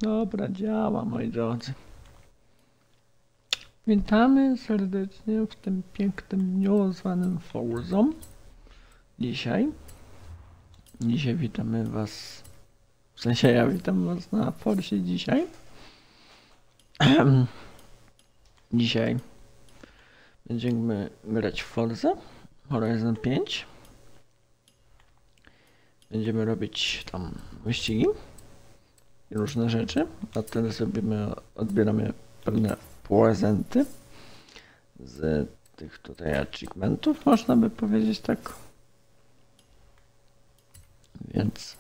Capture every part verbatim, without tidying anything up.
Dobra, działa, moi drodzy. Witamy serdecznie w tym pięknym dniu zwanym Forzą. Dzisiaj. Dzisiaj witamy was. W sensie ja witam was na Forzie dzisiaj. Dzisiaj będziemy grać w Forzę Horizon pięć. Będziemy robić tam wyścigi i różne rzeczy. A teraz robimy, odbieramy pewne prezenty z tych tutaj achievementów, można by powiedzieć tak. Więc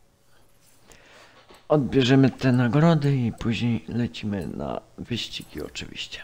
odbierzemy te nagrody i później lecimy na wyścigi oczywiście.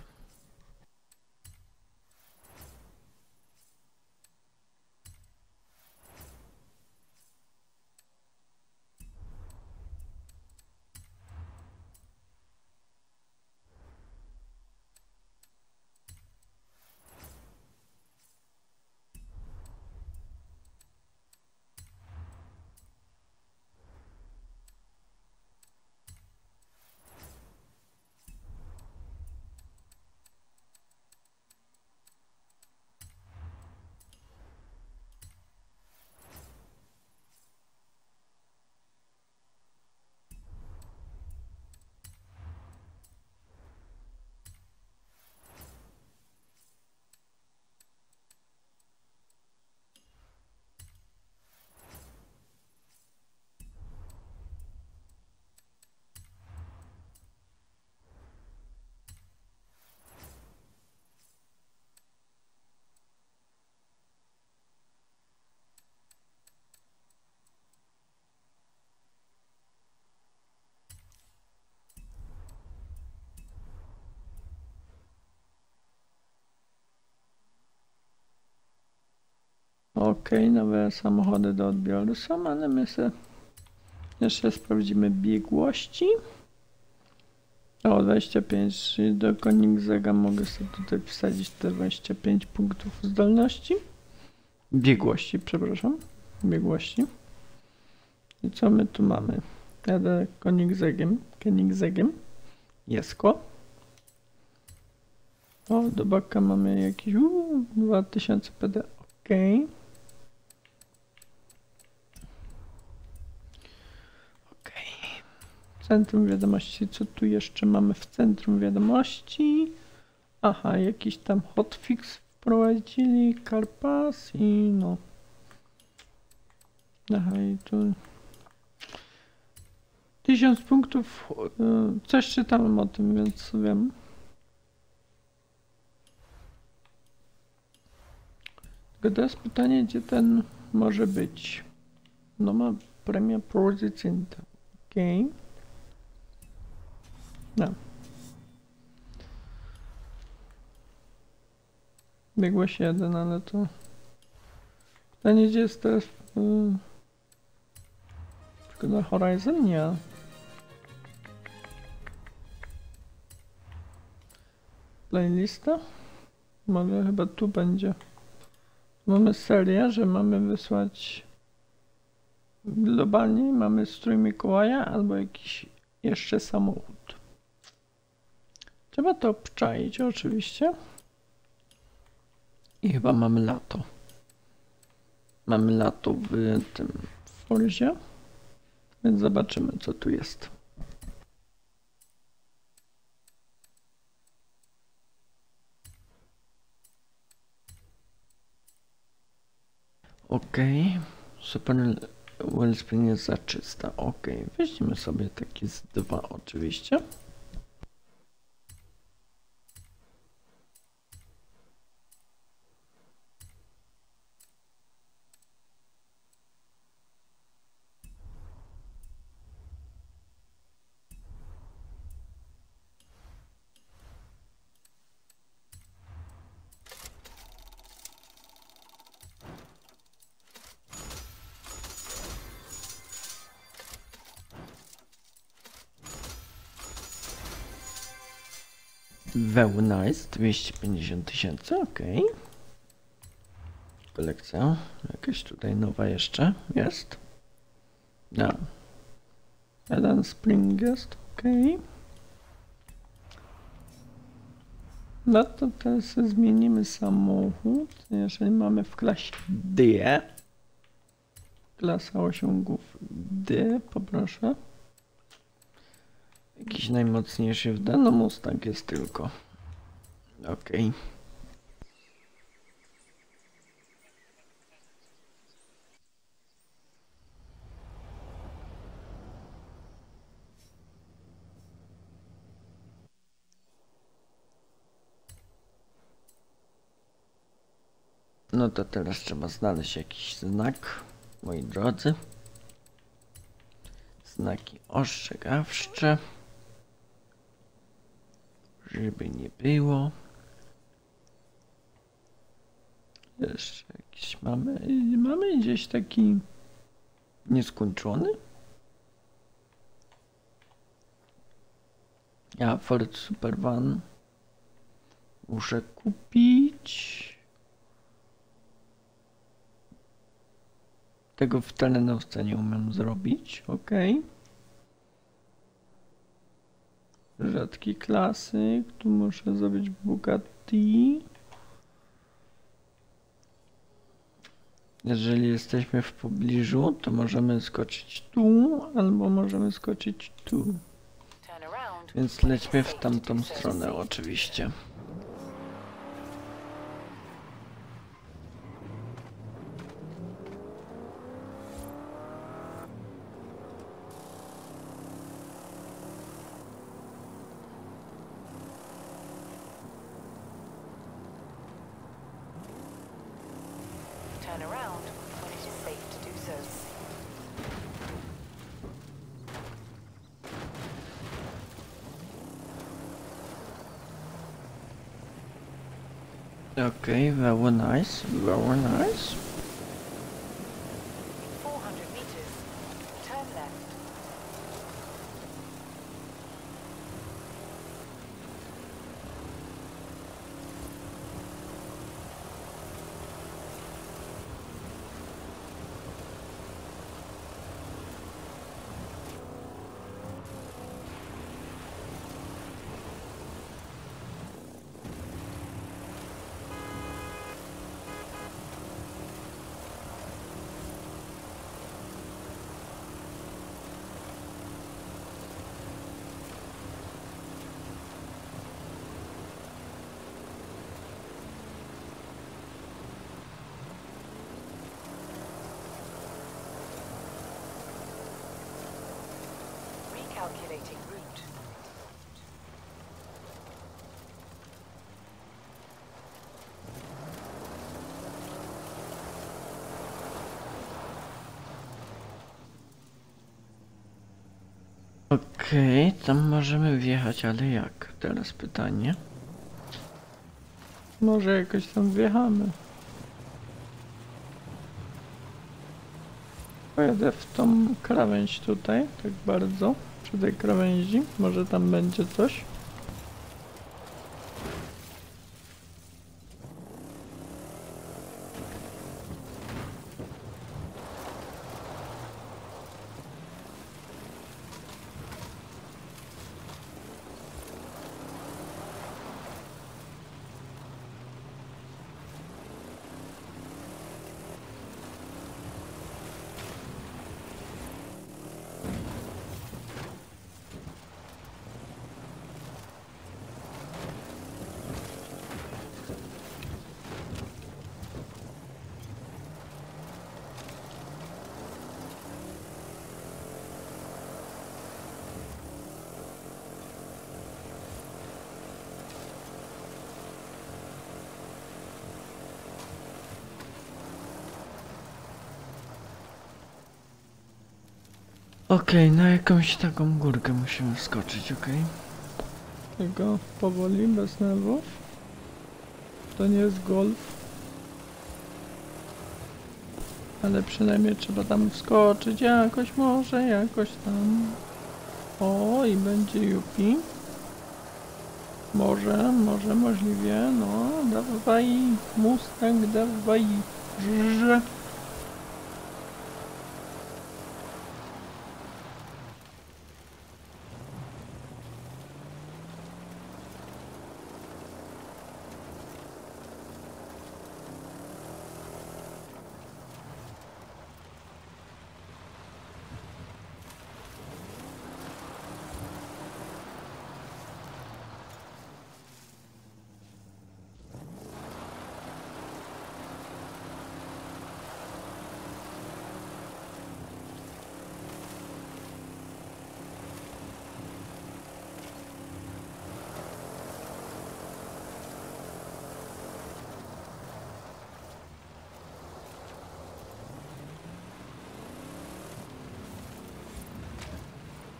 Ok, nowe samochody do odbioru są, ale my sobie jeszcze sprawdzimy biegłości. O, dwadzieścia pięć, czyli do Koenigsegga mogę sobie tutaj wsadzić te dwadzieścia pięć punktów zdolności. Biegłości, przepraszam. Biegłości. I co my tu mamy? Jadę Koenigseggiem. Koenigseggiem. Jesko. O, do baka mamy jakieś uu, dwa tysiące P D. Ok. Centrum wiadomości, co tu jeszcze mamy w centrum wiadomości? Aha, jakiś tam hotfix wprowadzili, Carpass i no. Aha, i tu tysiąc punktów, coś czytałem o tym, więc wiem. Tylko teraz pytanie, gdzie ten może być? No ma premia pozycyjna. Okej. Okay. No. Biegłość jeden, ale to pytanie, gdzie jest teraz yy... tylko na Horizon? Nie. Playlista? Może chyba tu będzie. Mamy serię, że mamy wysłać globalnie, mamy strój Mikołaja albo jakiś jeszcze samochód. Trzeba to obczaić oczywiście. I chyba mamy lato. Mamy lato w tym Forzie. Więc zobaczymy, co tu jest. Ok. Super Wellspring jest za czysta. Ok. Weźmiemy sobie takie z dwa oczywiście. Very nice, dwieście pięćdziesiąt tysięcy, ok. Kolekcja, jakaś tutaj nowa jeszcze jest. No. Jeden Spring jest. Okej. No to teraz zmienimy samochód. Jeżeli mamy w klasie D. Klasa osiągów D, poproszę. Jakiś najmocniejszy w D, no Mustang jest tylko. Okej. No to teraz trzeba znaleźć jakiś znak, moi drodzy. Znaki ostrzegawcze. Żeby nie było. Jeszcze jakiś mamy. Mamy gdzieś taki nieskończony? Ja Ford Supervan muszę kupić. Tego w telenowce nie umiem zrobić, ok. Rzadki klasyk, tu muszę zrobić Bugatti. Jeżeli jesteśmy w pobliżu, to możemy skoczyć tu, albo możemy skoczyć tu. Więc lećmy w tamtą stronę oczywiście. Turn around when it is safe to do so. Okay, very nice, very nice. four hundred meters. Turn left. Recalculating route. Okej, okay, tam możemy wjechać, ale jak? Teraz pytanie. Może jakoś tam wjechamy. Pojadę w tą krawędź tutaj, tak bardzo, przy tej krawędzi. Może tam będzie coś. Okej, okay, na jakąś taką górkę musimy skoczyć, okej? Okay? Tylko powoli, bez nerwów. To nie jest golf. Ale przynajmniej trzeba tam wskoczyć jakoś, może jakoś tam. O, i będzie Yupi. Może, może, możliwie, no, dawaj, Mustang, dawaj, żrrr.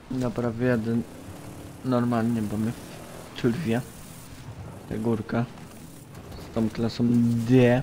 Naprawię jeden normalnie, bo mnie czerwie ta górka z tą klasą D.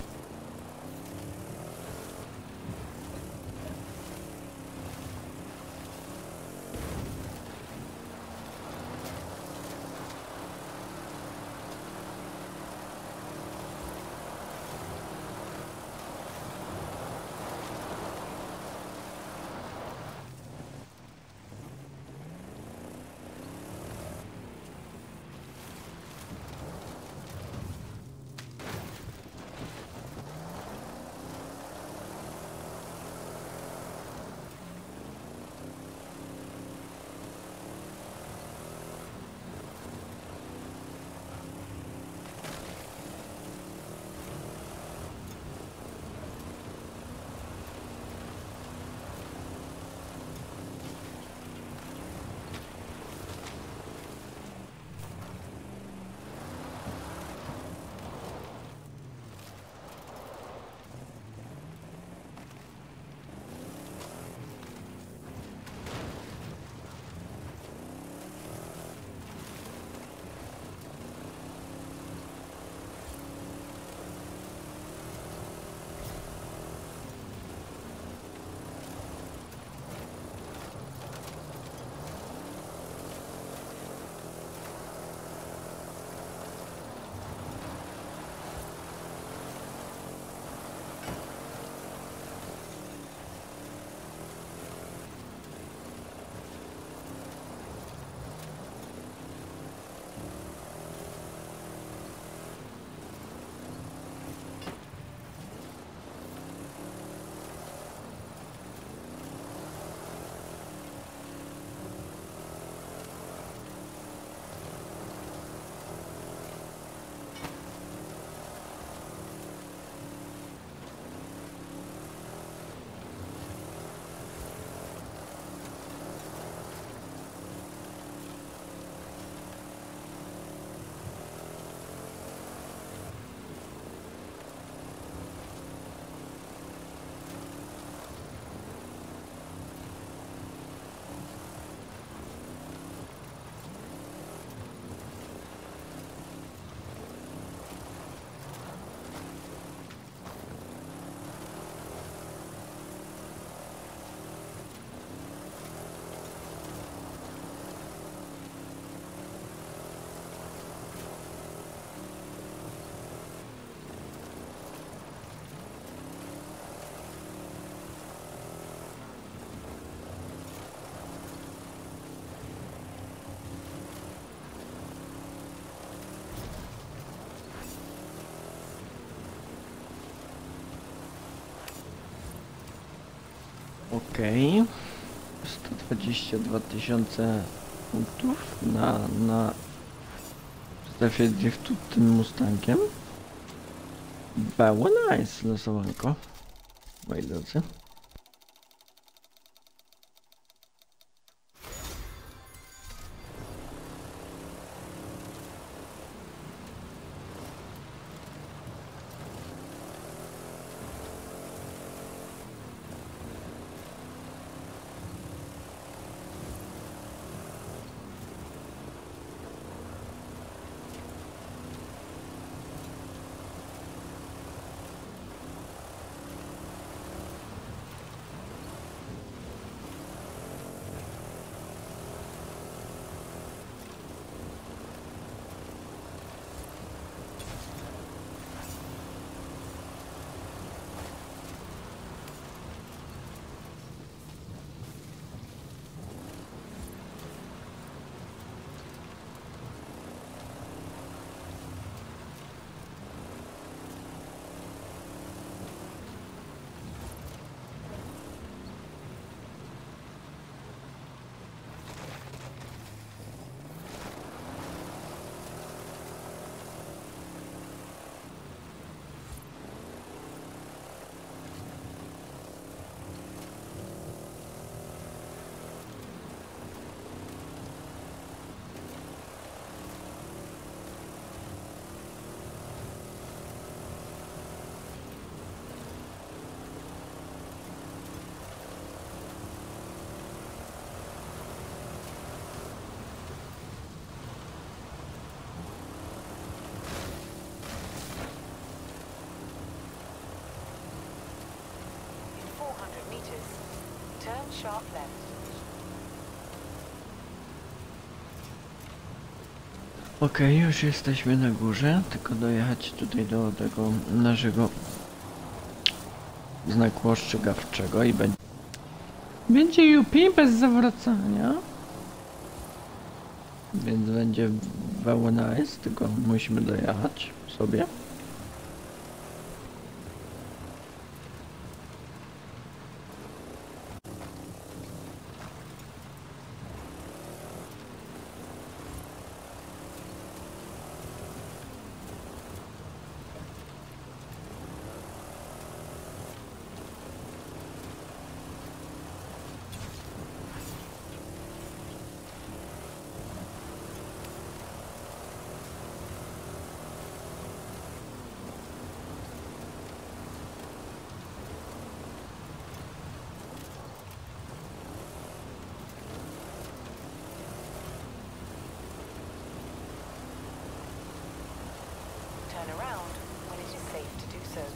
Okej. sto dwadzieścia dwa tysiące punktów na, na strefie driftu tym Mustangiem. Było nice losowanko, moi drodzy. sharp left. Okej, już jesteśmy na górze, tylko dojechać tutaj do tego naszego znaku ostrzegawczego i będzie... Będzie U P bez zawracania. Więc będzie very nice, tylko musimy dojechać sobie. Turn around when it is safe to do so.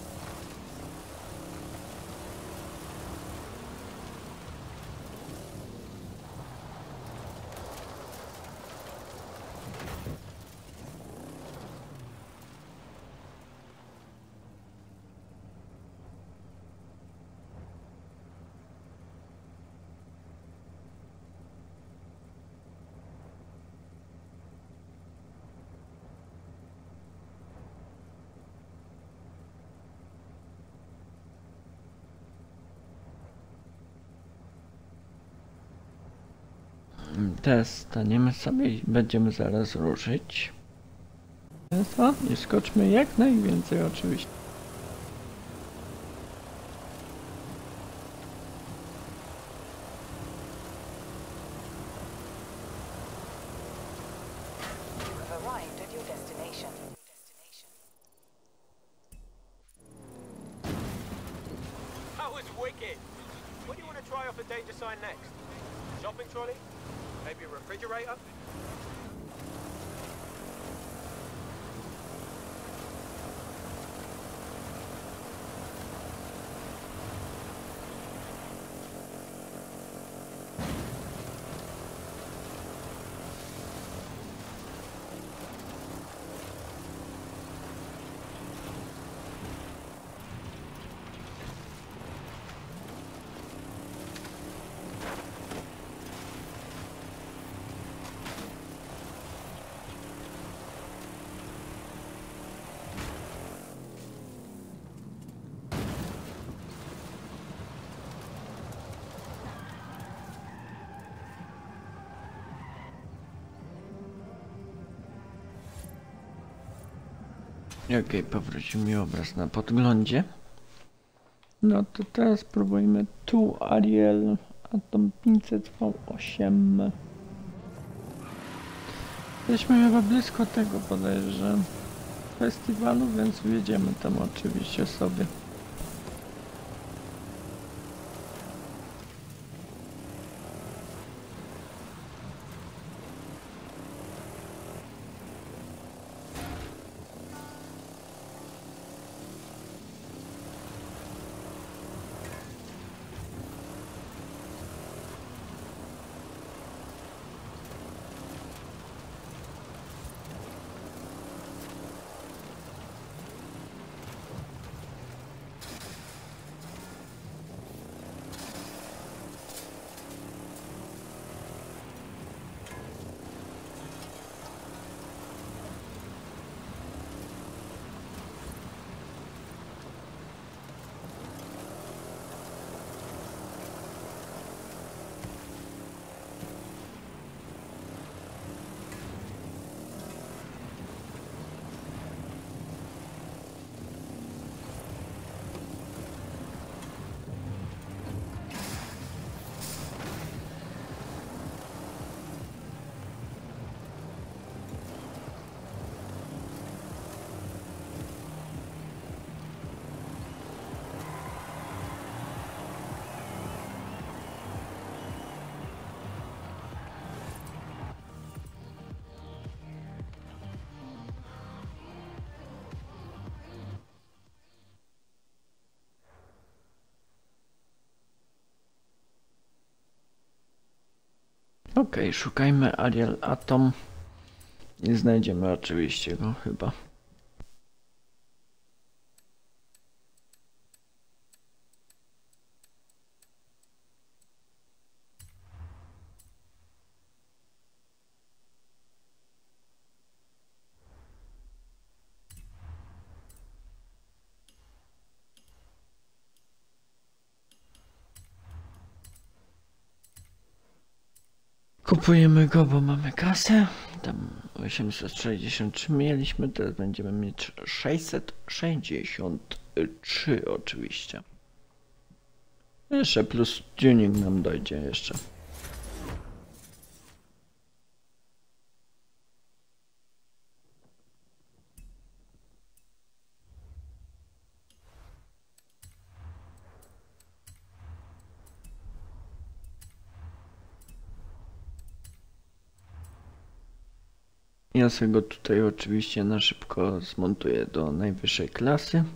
Teraz staniemy sobie i będziemy zaraz ruszyć. Co? I skoczmy jak najwięcej oczywiście. You have arrived at your destination. Destination. That was wicked. What do you want to try off a danger sign next? Shopping trolley? Maybe a refrigerator? Okej, powrócił mi obraz na podglądzie. No to teraz spróbujmy tu Ariel Atom pięćset V osiem. Jesteśmy chyba blisko tego bodajże festiwalu, więc wjedziemy tam oczywiście sobie. Okej, szukajmy Ariel Atom i znajdziemy oczywiście go chyba. Kupujemy go, bo mamy kasę. Tam osiemset sześćdziesiąt trzy mieliśmy, teraz będziemy mieć sześćset sześćdziesiąt trzy oczywiście. Jeszcze plus tuning nam dojdzie jeszcze. Ja sobie go tutaj oczywiście na szybko zmontuję do najwyższej klasy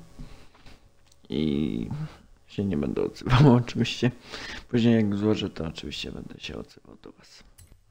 i się nie będę odzywał oczywiście. Później jak złożę, to oczywiście będę się odzywał do was.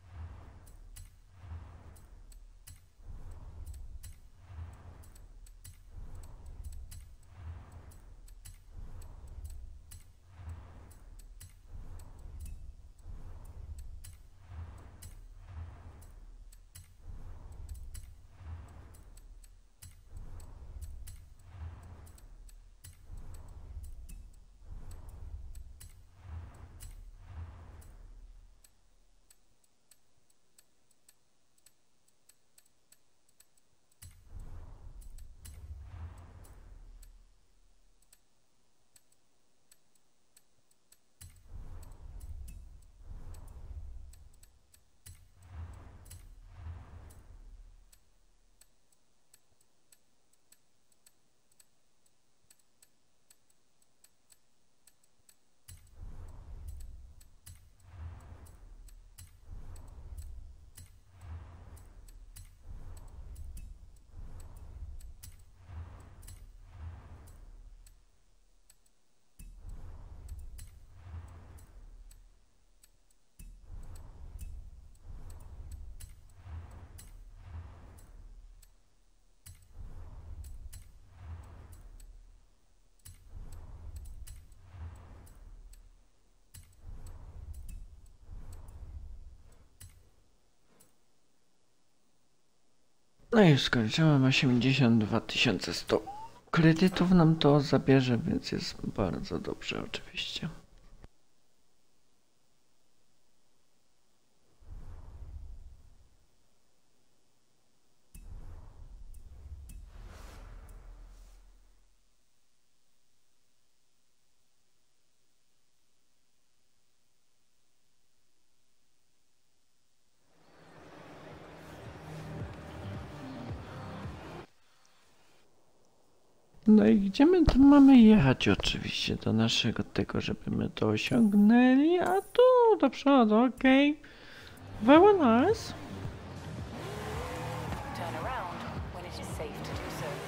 No i skończyłem, osiemdziesiąt dwa tysiące sto kredytów nam to zabierze, więc jest bardzo dobrze oczywiście. No i gdzie my tu mamy jechać oczywiście do naszego tego, żeby my to osiągnęli, a tu do przodu, okej. Okay. Very nice. Turn around when it is safe to do so.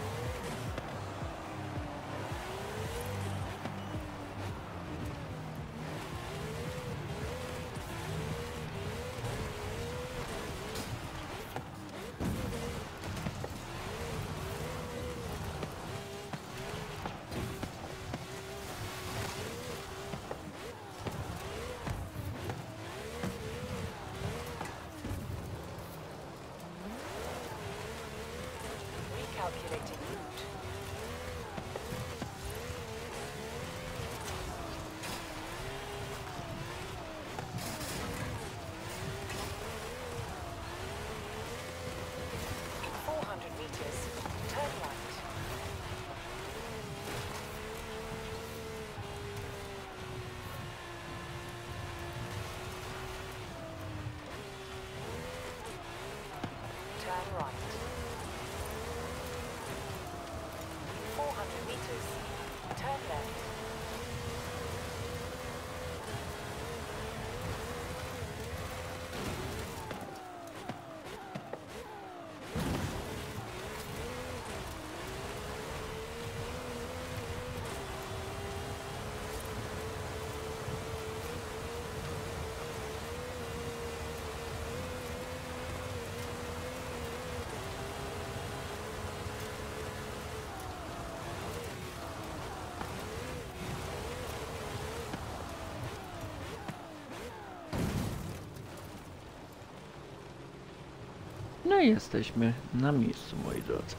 No i jesteśmy na miejscu, moi drodzy.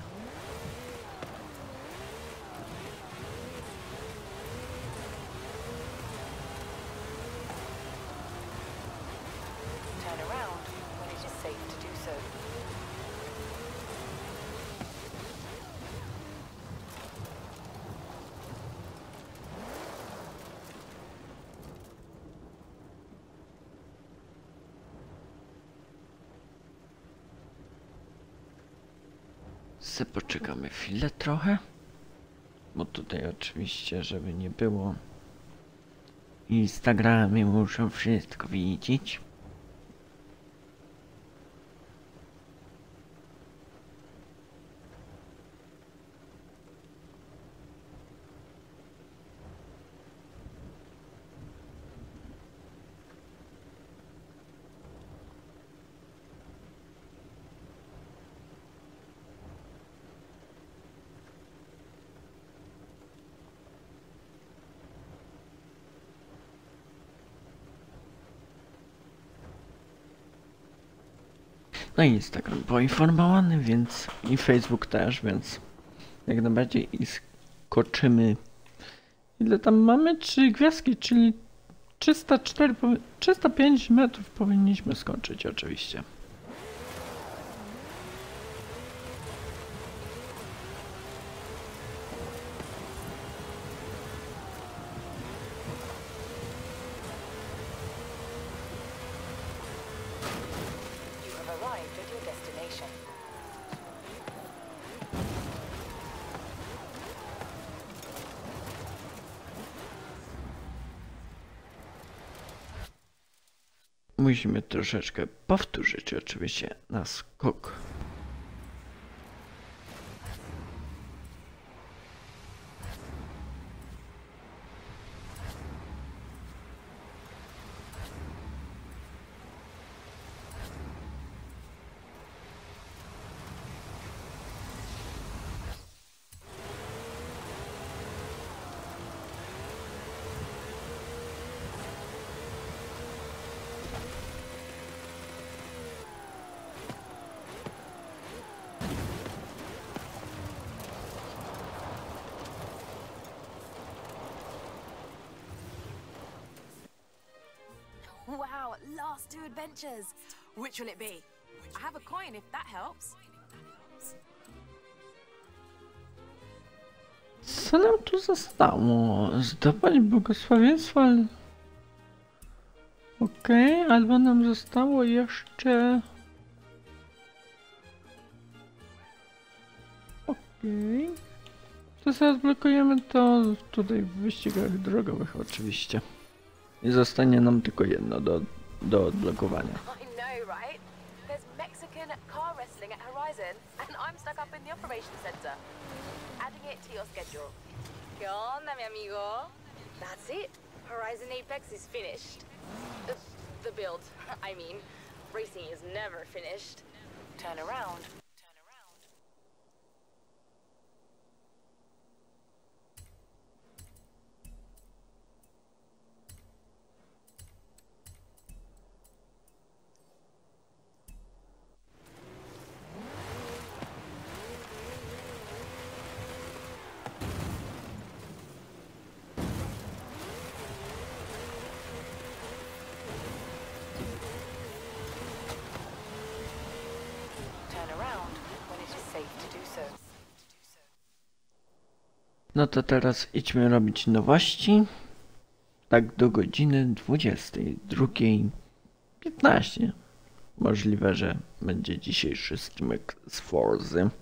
Turn around when it is safe to do so. Se poczekamy chwilę trochę, bo tutaj oczywiście, żeby nie było, Instagramy muszą wszystko widzieć. No i Instagram poinformowany, więc i Facebook też, więc jak najbardziej i skoczymy. Ile tam mamy? Trzy gwiazdki, czyli trzysta cztery, trzysta pięć metrów powinniśmy skończyć oczywiście. You have arrived at your destination. Musimy troszeczkę powtórzyć oczywiście na skok. Wow, last two adventures. Which will it be? I have a coin if that helps. Co nam tu zostało? Zdobyć błogosławieństwo, ale... Okej, okay, albo nam zostało jeszcze... Okej. Okay. To sobie odblokujemy to tutaj w wyścigach drogowych oczywiście. I zostanie nam tylko jedno do, do odblokowania. I know, right? There's Mexican car wrestling at Horizon, and I'm stuck up in the operations center. Adding it to your schedule. ¿Qué onda, mi amigo? That's it. Horizon Apex is finished. Uh, the build, I mean. Racing is never finished. Turn around. Turn around. Turn around when it is safe to do so. No to teraz idźmy robić nowości. Tak do godziny dwudziestej drugiej piętnaście. Możliwe, że będzie dzisiejszy streamek z Forzy.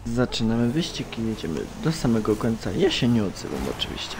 Zaczynamy wyścig i jedziemy do samego końca. Ja się nie odzywam oczywiście.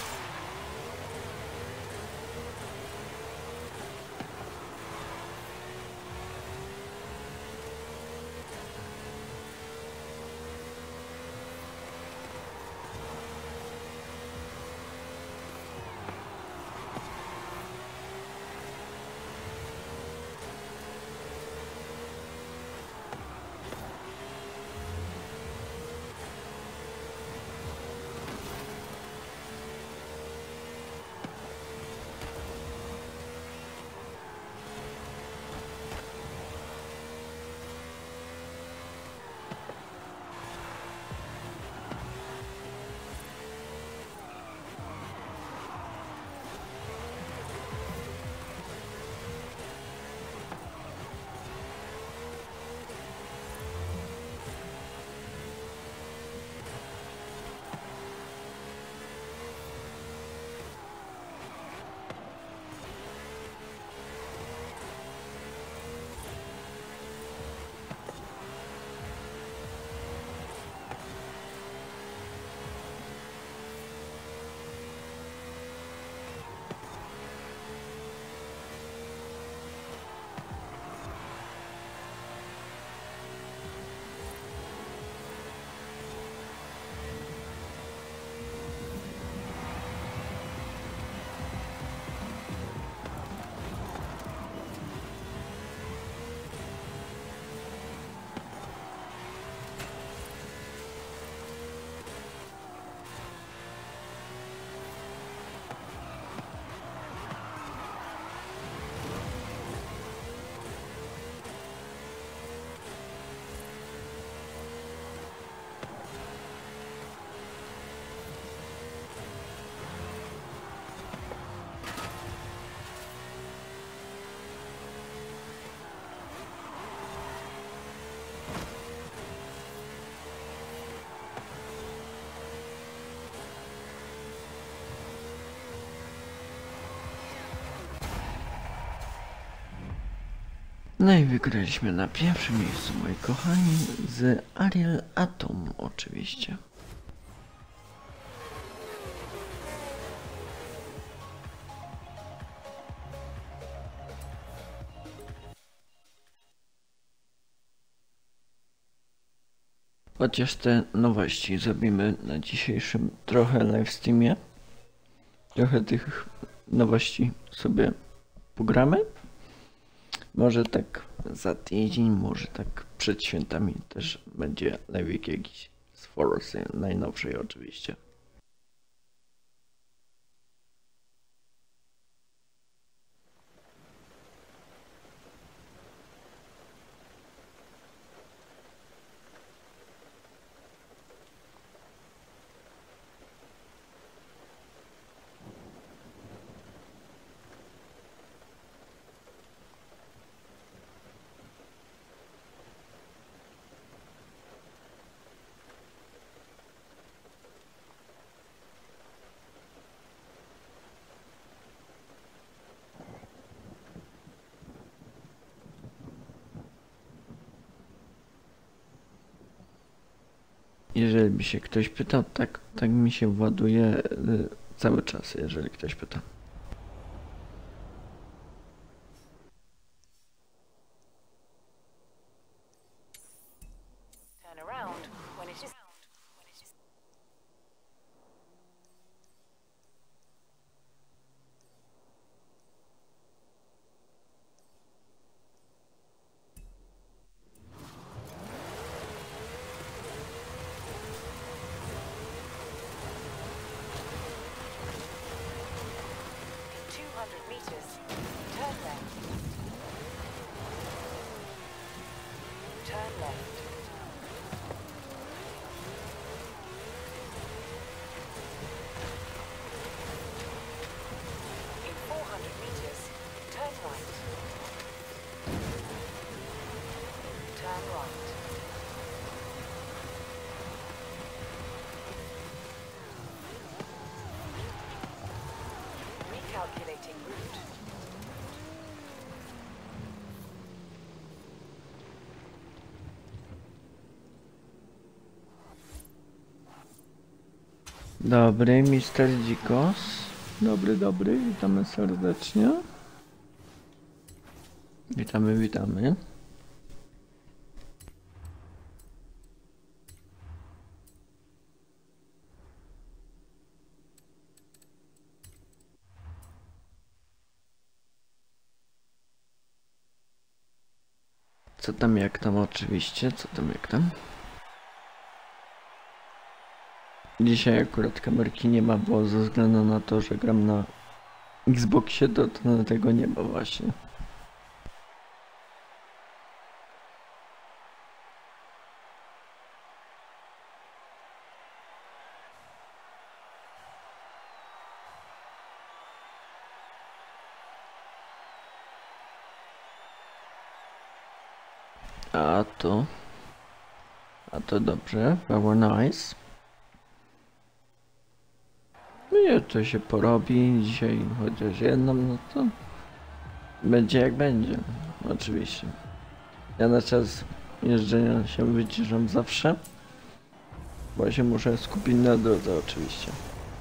No i wygraliśmy na pierwszym miejscu, moi kochani, z Ariel Atom oczywiście. Chociaż te nowości zrobimy na dzisiejszym trochę livestreamie. Trochę tych nowości sobie pogramy. Może tak za tydzień, może tak przed świętami też będzie live'ik jakiś z Forcy, najnowszej oczywiście. Jeżeli by się ktoś pytał, tak, tak mi się właduje y, cały czas, jeżeli ktoś pyta. Turn around when it is. two hundred meters. Turn left. Turn left. In four hundred meters, turn right. Turn right. Recalculating route. Dobry, mister Dzikos. Dobry, dobry, witamy serdecznie. Witamy, witamy. Co tam, jak tam, oczywiście, co tam, jak tam. Dzisiaj akurat kamerki nie ma, bo ze względu na to, że gram na Xboxie, to, to tego nie ma właśnie. A to... A to dobrze, very nice. No i to się porobi dzisiaj, chociaż jedną, no to będzie jak będzie, oczywiście. Ja na czas jeżdżenia się wyciszam zawsze, bo się muszę skupić na drodze oczywiście.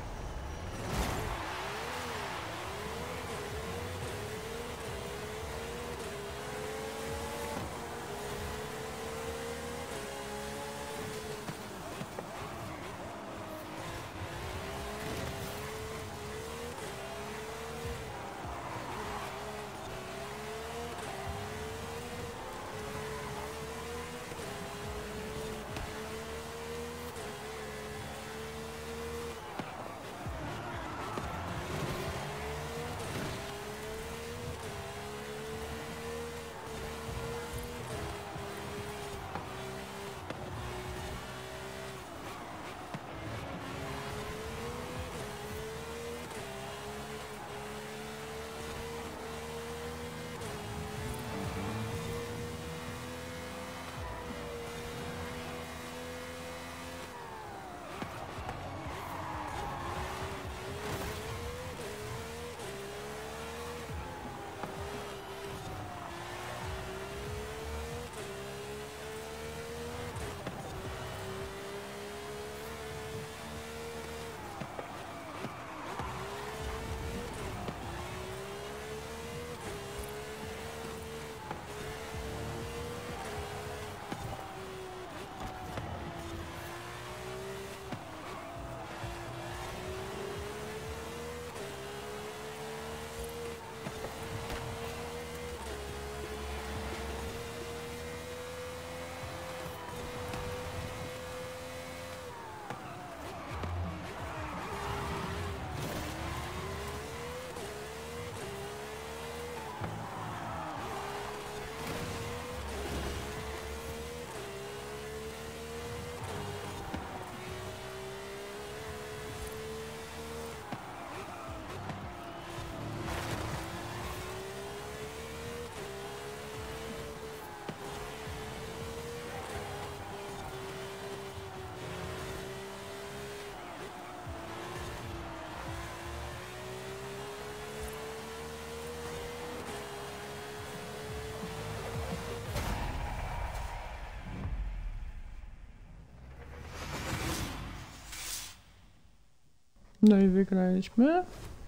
No i wygraliśmy.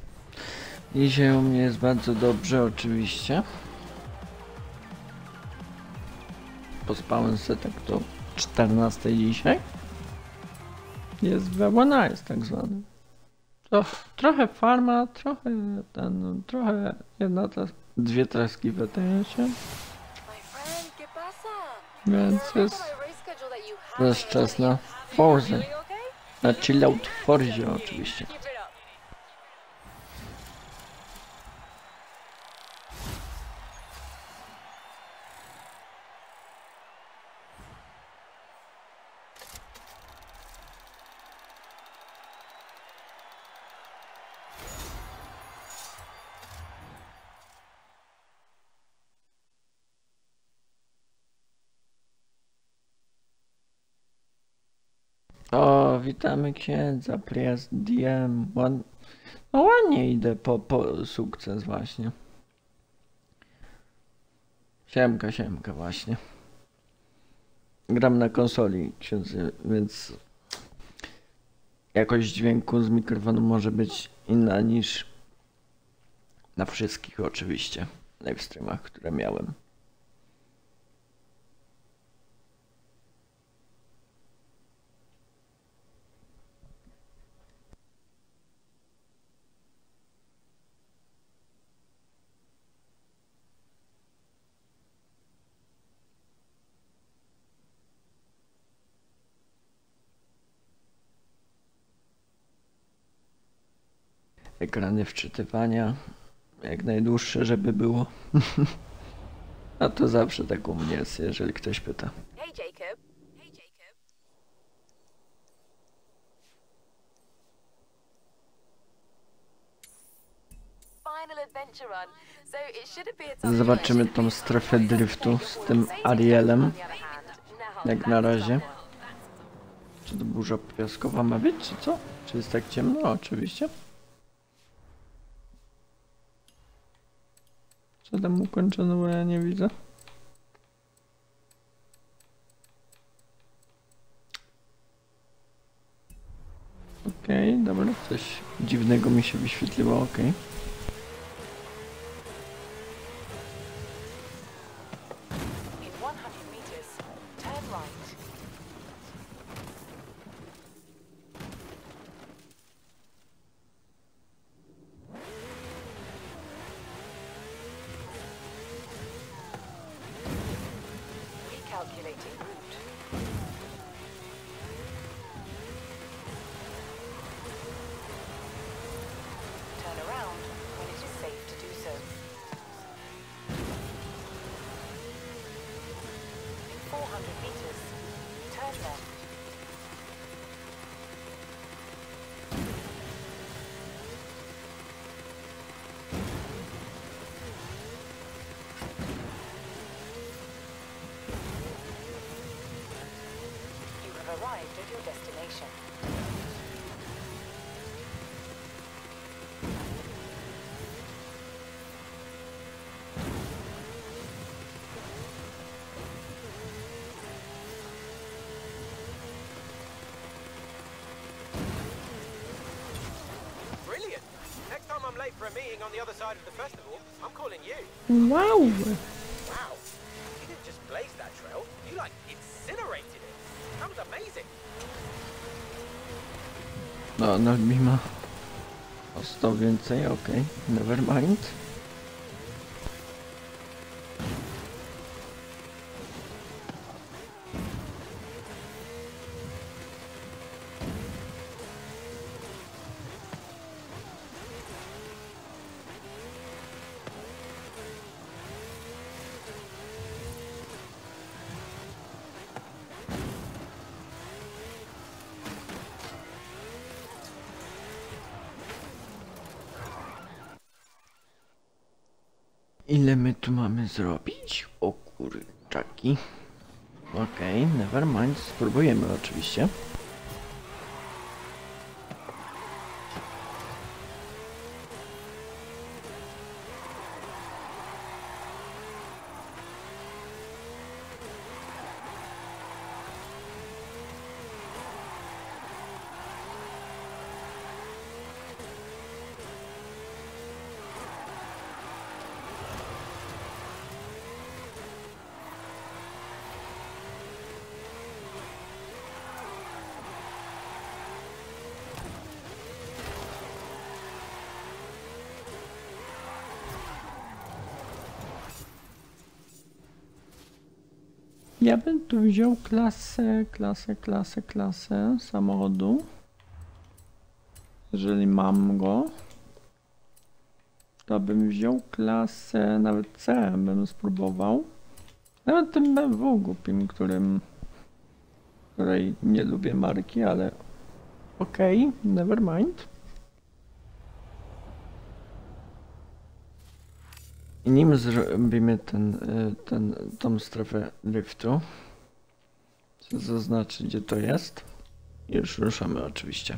Dzisiaj u mnie jest bardzo dobrze oczywiście. Pospałem se tak do czternastej dzisiaj. Jest very nice tak zwany. To, trochę farma, trochę ten, trochę jedna tras, dwie traski w E T S-ie. My friend, ¿qué pasa? Więc jest, My race schedule that you to jest have czas na feeling Forza. okay? Na chillout w Forzie oczywiście. Keep it up. O, witamy księdza, Priest D M. Ład... No ładnie idę po, po sukces właśnie. Siemka, siemka właśnie. Gram na konsoli, księdzy, więc jakość dźwięku z mikrofonu może być inna niż na wszystkich oczywiście livestreamach, które miałem. Ekrany wczytywania jak najdłuższe, żeby było. A to zawsze tak u mnie jest, jeżeli ktoś pyta. Hey, Jacob. Hey, Jacob. Final adventure run. So it should appear to Zobaczymy tą strefę driftu z tym Arielem. Jak na razie. Czy to burza piaskowa ma być, czy co? Czy jest tak ciemno? Oczywiście. Co tam ukończono, bo ja nie widzę. Okej, okay, dobra, coś dziwnego mi się wyświetliło, okej. Okay. Recalculating route. Turn around when it is safe to do so. In four hundred meters, turn left. You have arrived at your destination. Brilliant. Next time I'm late for a meeting on the other side of the festival, I'm calling you. Wow! Wow. You didn't just blaze that trail, you like incinerated it. That was amazing. No, no mi ma o sto więcej, okej, okay. Never mind. Ile my tu mamy zrobić? O kurczaki. Okej, okay, never mind. Spróbujemy oczywiście. Ja bym tu wziął klasę, klasę, klasę, klasę samochodu. Jeżeli mam go, to bym wziął klasę, nawet C bym spróbował. Nawet tym B M W głupim, którym, której nie lubię marki, ale okej, okay, never mind. I nim zrobimy ten, ten, tą strefę driftu, chcę zaznaczyć, gdzie to jest. I już ruszamy oczywiście.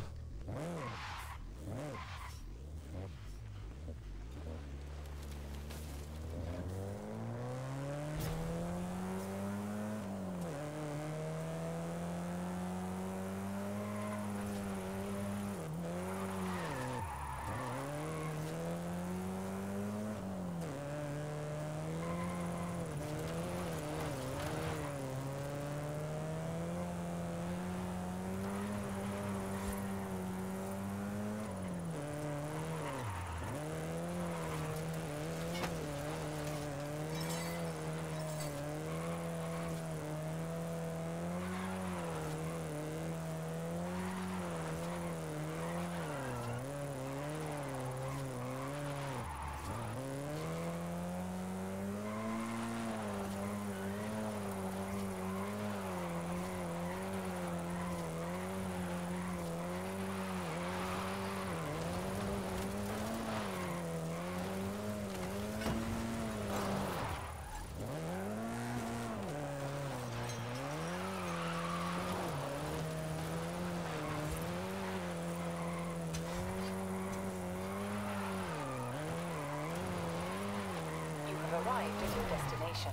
is your destination.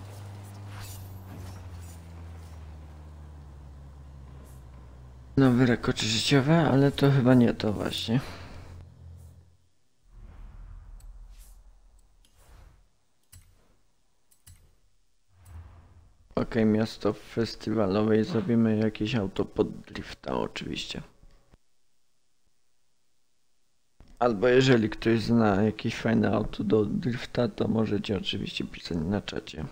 Nowy rekord życiowy, ale to chyba nie to właśnie. Ok, miasto festiwalowe i zrobimy jakieś auto pod drifta oczywiście. Albo jeżeli ktoś zna jakieś fajne auto do drifta, to możecie oczywiście pisać na czacie.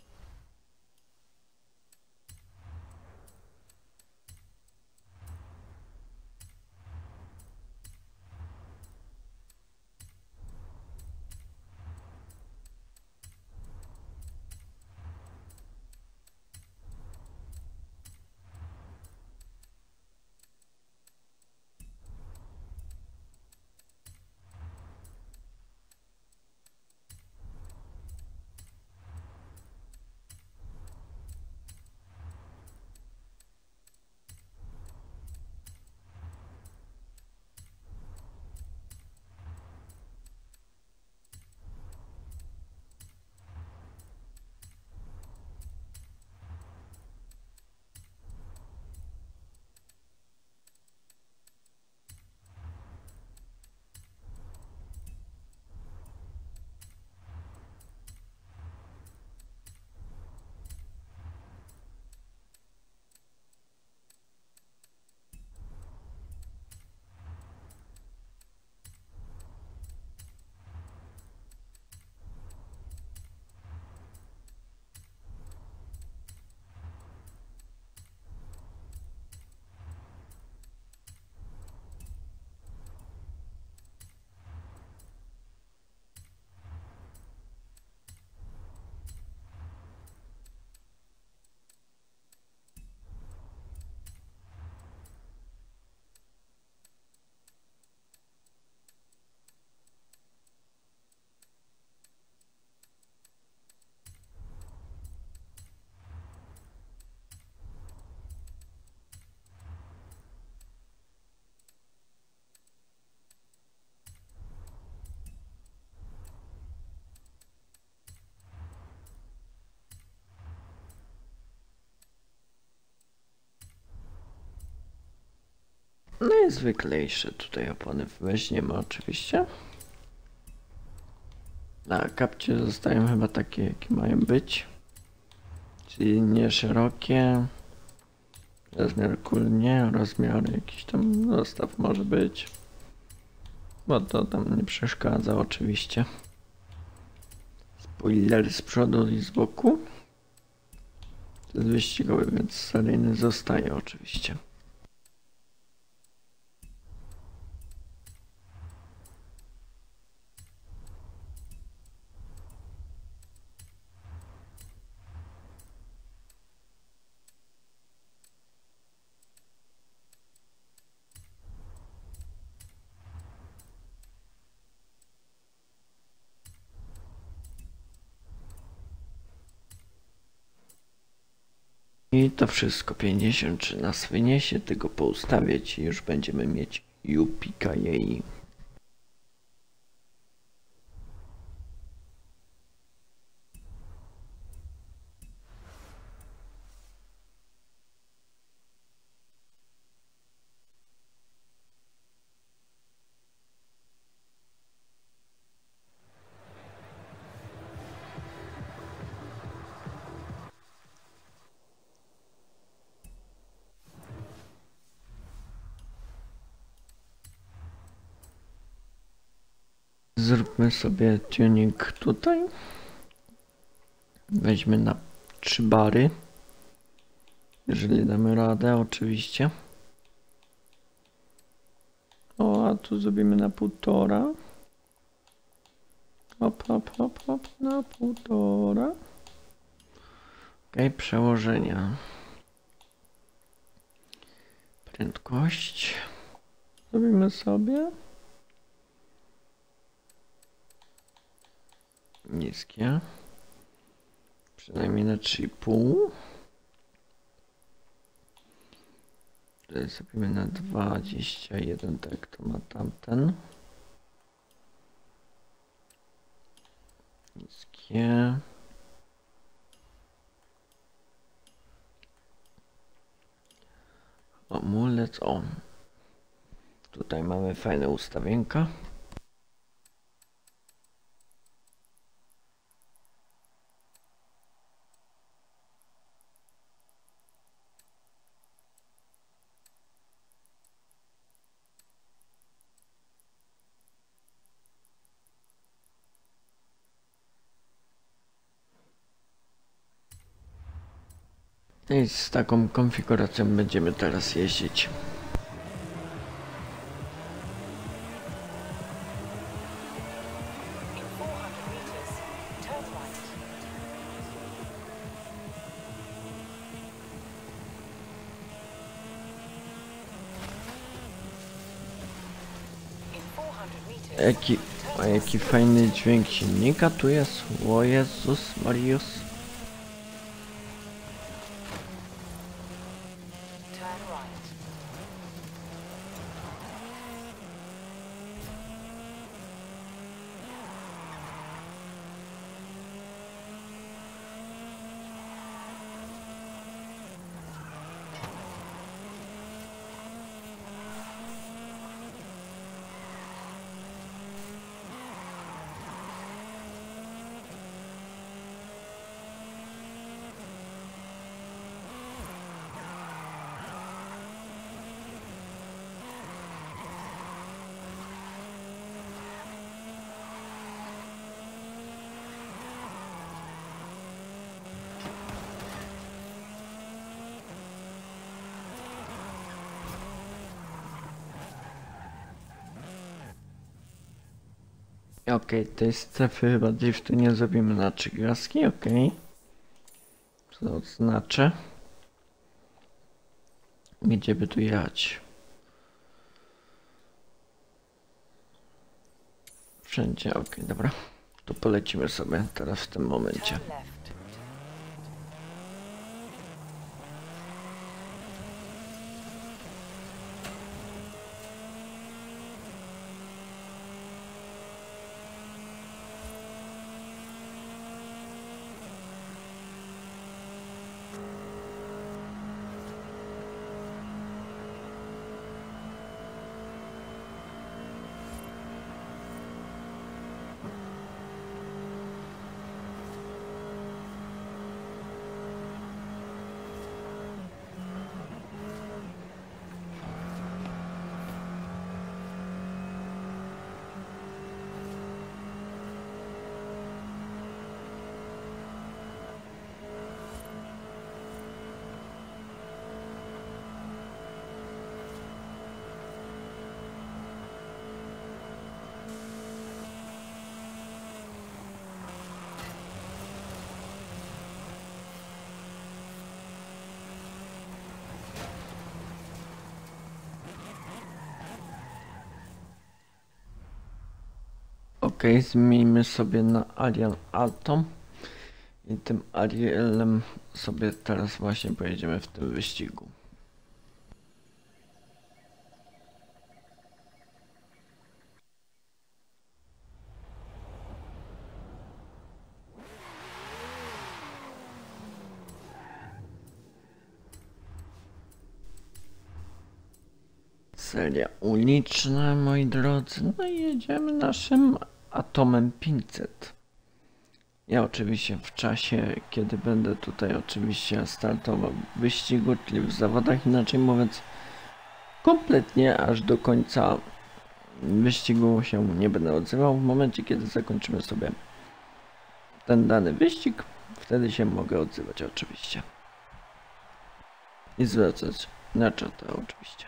Najzwyklejsze tutaj opony weźmiemy oczywiście. Na kapcie zostają chyba takie, jakie mają być. Czyli nie szerokie. Rozmiar kul nie, rozmiar jakiś tam dostaw może być. Bo to tam nie przeszkadza oczywiście. Spoiler z przodu i z boku. To jest wyścigowy, więc seryjny zostaje oczywiście. I to wszystko, pięćdziesiąt trzy nas wyniesie, tego poustawiać i już będziemy mieć Yippee-ki-yay. Zróbmy sobie tuning tutaj. Weźmy na trzy bary. Jeżeli damy radę, oczywiście. O, a tu zrobimy na półtora. Hop, hop, hop, hop, na półtora. Ok, przełożenia. Prędkość. Zrobimy sobie. Niskie. Przynajmniej na trzy i pół. Tutaj zrobimy na dwadzieścia jeden, tak to ma tamten. Niskie. więc o, tutaj mamy fajne ustawienka. I z taką konfiguracją będziemy teraz jeździć. In four hundred meters, turn right. In four hundred meters, Jaki, a jaki fajny dźwięk silnika tu jest. O Jezus Mariusz. turn right. Okej, okay, tej strefy chyba driftu nie zrobimy na trzy gwiazdki, okej. Okay. Co odznaczę. Gdzie by tu jechać? Wszędzie, okej, okay, dobra. To polecimy sobie teraz w tym momencie. Turn left. Ok, zmieńmy sobie na Ariel Alto i tym Arielem sobie teraz właśnie pojedziemy w tym wyścigu. Seria uliczna, moi drodzy, no i jedziemy naszym Atomem pięćset. Ja oczywiście w czasie, kiedy będę tutaj oczywiście startował w wyścigu, czyli w zawodach, inaczej mówiąc, kompletnie aż do końca wyścigu się nie będę odzywał. W momencie, kiedy zakończymy sobie ten dany wyścig, wtedy się mogę odzywać oczywiście. I zwracać na czata oczywiście.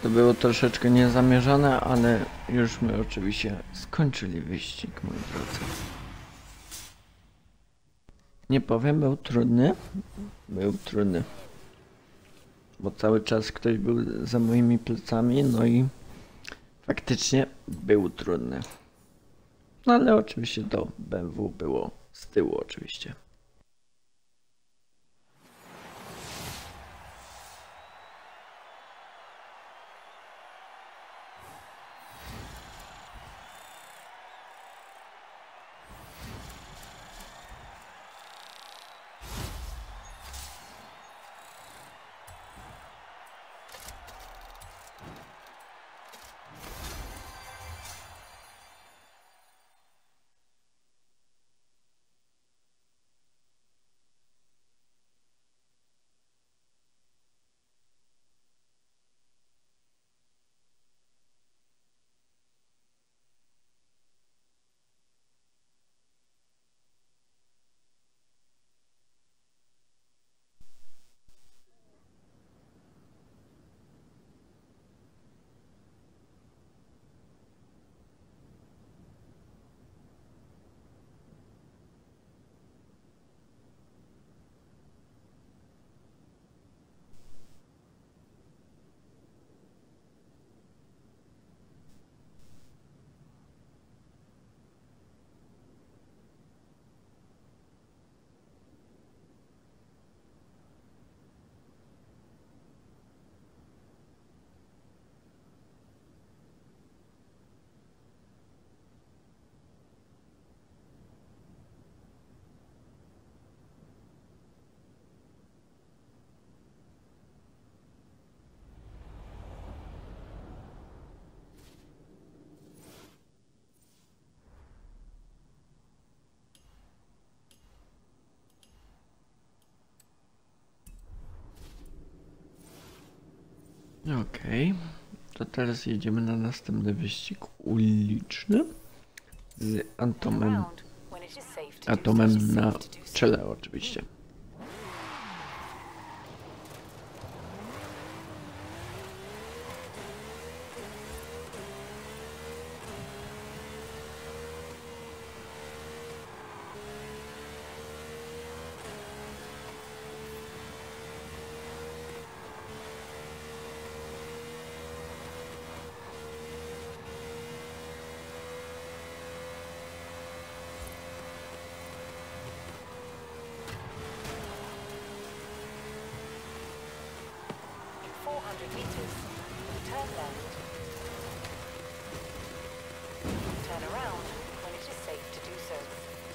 To było troszeczkę niezamierzone, ale już my oczywiście skończyli wyścig, moi drodzy. Nie powiem, był trudny. Był trudny. Bo cały czas ktoś był za moimi plecami, no i faktycznie był trudny. No ale oczywiście to B M W było z tyłu oczywiście. Okej, to teraz jedziemy na następny wyścig uliczny z Atomem, Around when it is safe to do so. Atomem na czele oczywiście. four hundred meters. Turn left. Turn around when it is safe to do so.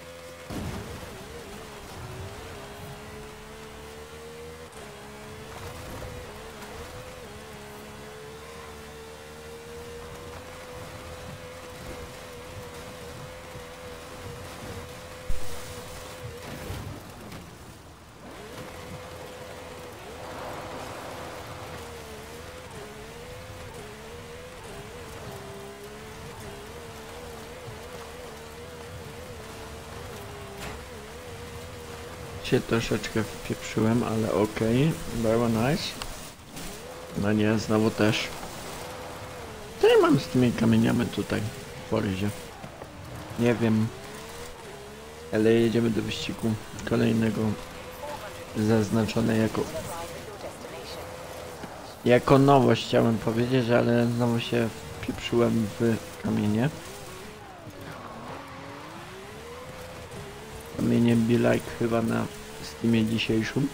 Się troszeczkę wpieprzyłem, ale okej, very nice. No nie, znowu też. Co ja mam z tymi kamieniami tutaj w Forzie? Nie wiem. Ale jedziemy do wyścigu kolejnego, zaznaczone jako jako nowość, chciałem powiedzieć, ale znowu się wpieprzyłem w kamienie. Kamienie Be Like chyba na Steamie dzisiejszym.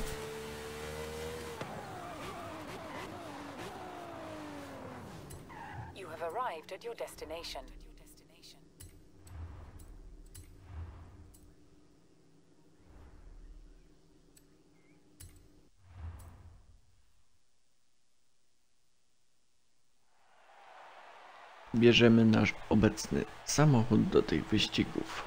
You have arrived at your destination. Bierzemy nasz obecny samochód do tych wyścigów.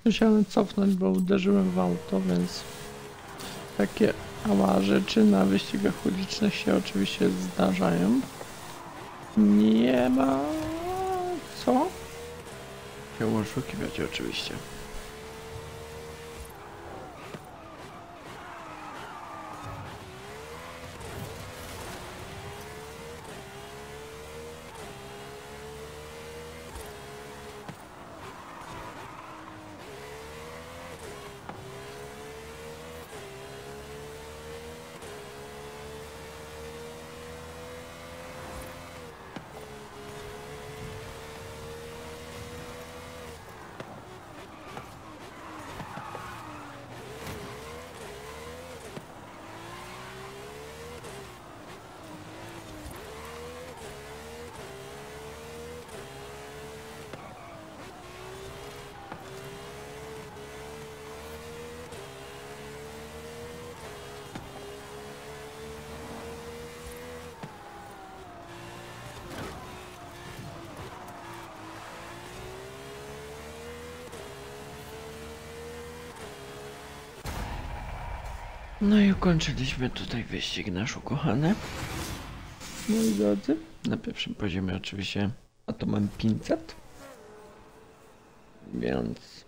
Musiałem cofnąć, bo uderzyłem w auto, więc takie ała rzeczy na wyścigach ulicznych się oczywiście zdarzają. Nie ma co się oszukiwać oczywiście. No i ukończyliśmy tutaj wyścig nasz ukochany. Moi drodzy, na pierwszym poziomie oczywiście atomem pięćset. Więc...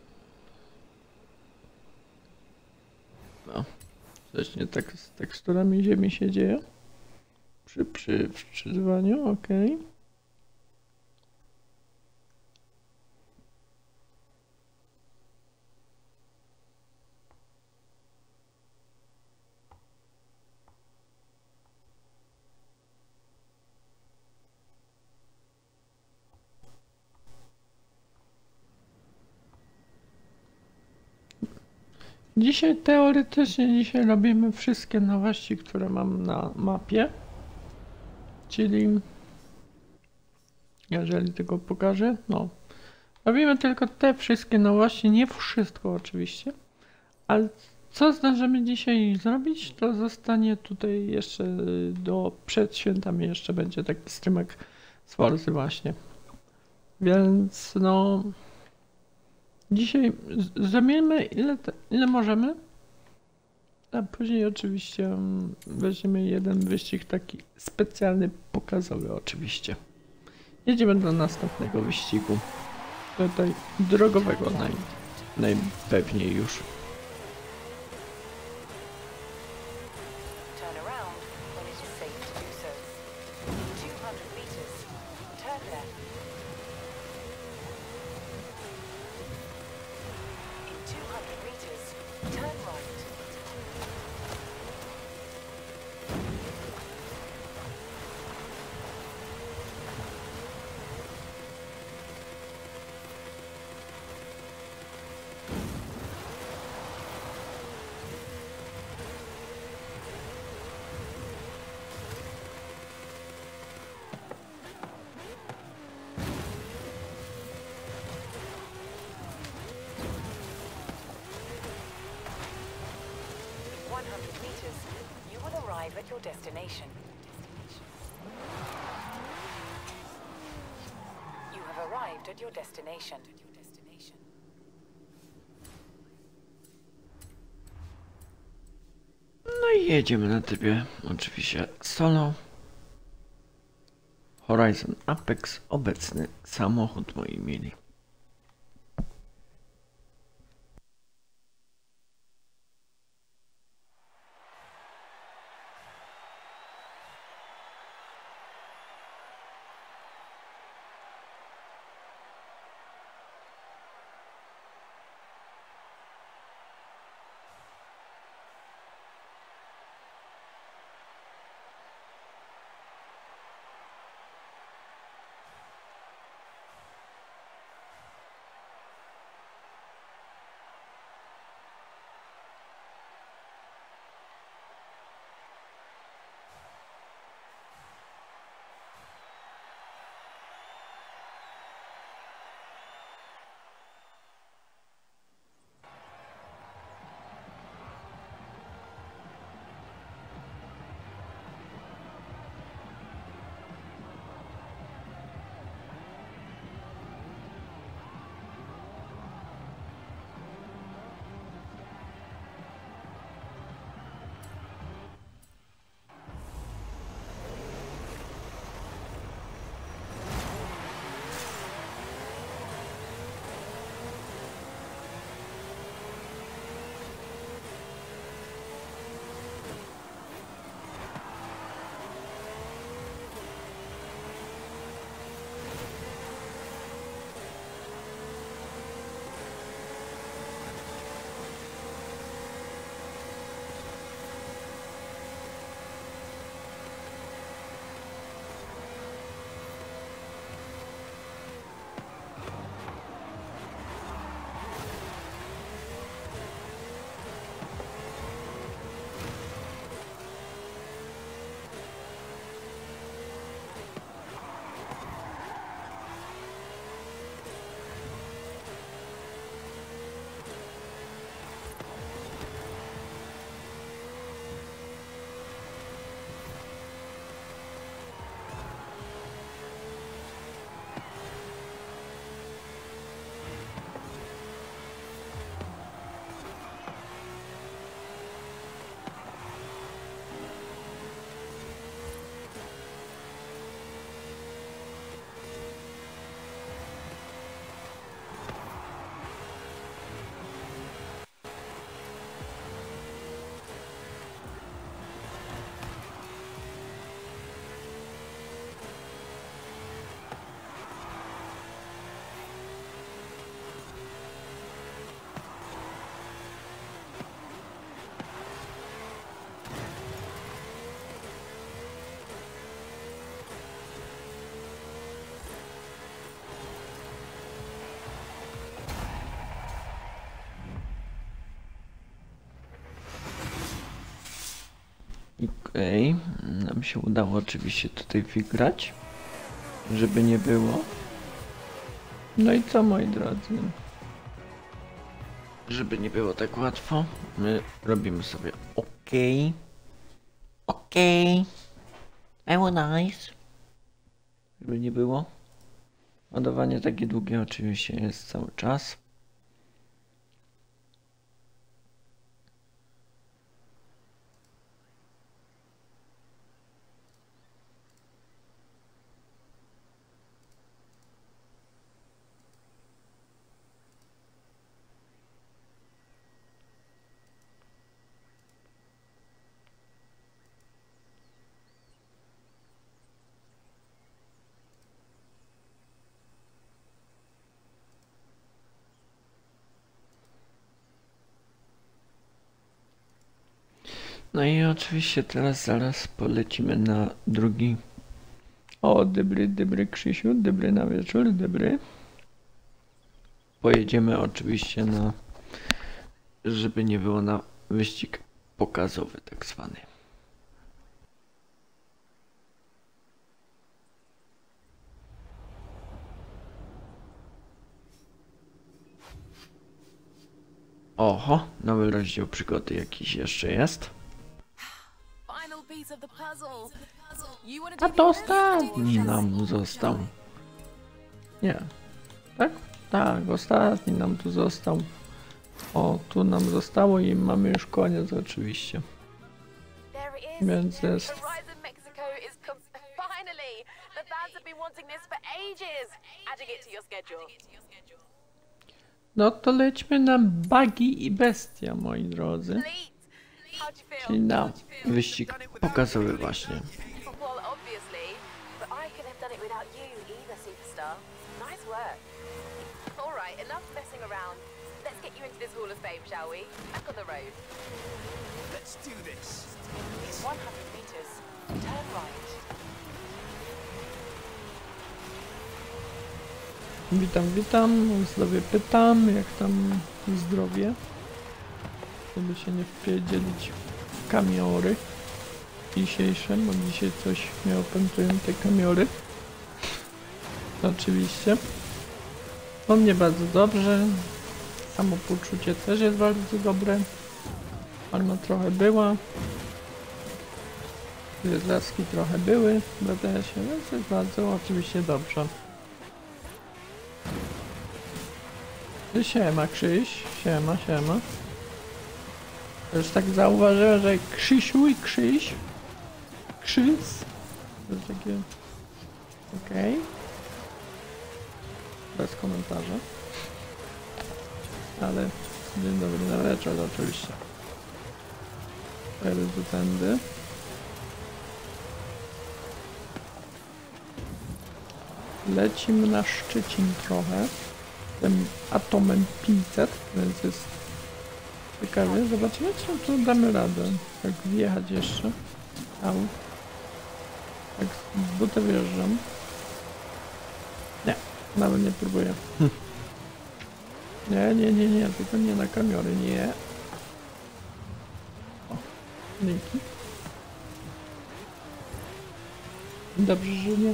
No, coś nie tak z teksturami ziemi się dzieje. Przy, przy wczytywaniu, ok. Dzisiaj teoretycznie dzisiaj robimy wszystkie nowości, które mam na mapie. Czyli jeżeli tylko pokażę, no robimy tylko te wszystkie nowości, nie wszystko oczywiście, ale co zdążymy dzisiaj zrobić, to zostanie tutaj jeszcze do przed świętami jeszcze będzie taki streamek z Forzy właśnie. Więc no dzisiaj zrobimy ile, te, ile możemy, a później oczywiście weźmiemy jeden wyścig taki specjalny, pokazowy oczywiście. Jedziemy do następnego wyścigu. Tutaj drogowego naj, najpewniej już. Turn around when it is safe to do so. In two hundred meters, turn left. In two hundred meters, turn right. one hundred meters, you will arrive at your destination. You have arrived at your destination. No i jedziemy na trybie oczywiście solo. Horizon Apex, obecny samochód moi mili. Okej, okay. Nam się udało oczywiście tutaj wygrać, żeby nie było. No i co, moi drodzy? Żeby nie było tak łatwo, my robimy sobie OK. OK. Było nice. Żeby nie było. Ładowanie takie długie oczywiście jest cały czas. No i oczywiście teraz zaraz polecimy na drugi. O, dybry, dybry Krzysiu, dybry na wieczór, dybry. Pojedziemy oczywiście na, żeby nie było, na wyścig pokazowy tak zwany. Oho, nowy rozdział przygody jakiś jeszcze jest. A to ostatni nam został. Nie. Tak? Tak, ostatni nam tu został. O, tu nam zostało i mamy już koniec oczywiście. Więc jest... No to lećmy na Buggy i Bestia, moi drodzy. Czyli na wyścig pokazowy właśnie. Witam, witam. Zdrowie pytam, jak tam zdrowie? Żeby się nie wpierdzielić w kamiory dzisiejsze, bo dzisiaj coś mnie opętują te kamiory. Oczywiście. U mnie bardzo dobrze. Samopoczucie też jest bardzo dobre. Ona trochę była. Laski trochę były w B T S-ie, więc jest bardzo oczywiście dobrze. Siema Krzyś, siema, siema. Już tak zauważyłem, że Krzysiu i Krzyś. Krzyś. To jest takie... Okej. Okay. Bez komentarza. Ale... Dzień dobry, na wieczór oczywiście. Teraz do tędy. Lecimy na Szczecin trochę. Tym Atomem pięćset, więc jest ciekawie. Zobaczymy, czy tu damy radę. Jak wjechać jeszcze. Au. Tak z buta wjeżdżam. Nie, nawet nie próbuję. Hm. Nie, nie, nie, nie, tylko nie na kamiory, nie. O, dzięki. Dobrze, że nie.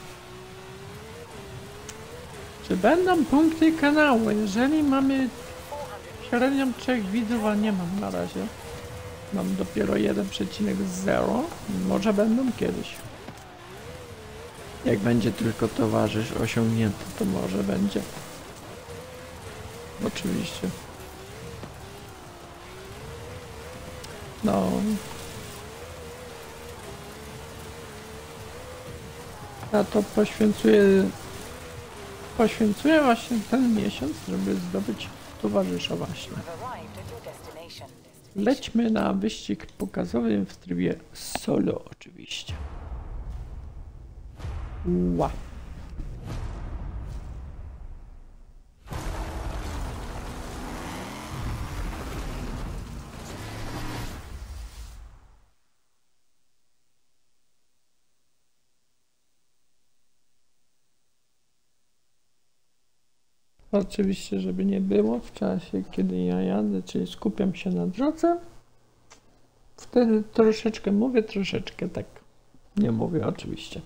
Czy będą punkty kanału? Jeżeli mamy średnią trzech widzów, a nie mam na razie. Mam dopiero jeden przecinek zero. Może będą kiedyś. Jak będzie tylko towarzysz osiągnięty, to może będzie. Oczywiście. No. Ja to poświęcuję Poświęcuję właśnie ten miesiąc, żeby zdobyć towarzysza właśnie. Lećmy na wyścig pokazowy w trybie solo oczywiście. Ła. Oczywiście, żeby nie było w czasie, kiedy ja jadę, czyli skupiam się na drodze. Wtedy troszeczkę mówię, troszeczkę tak nie mówię oczywiście.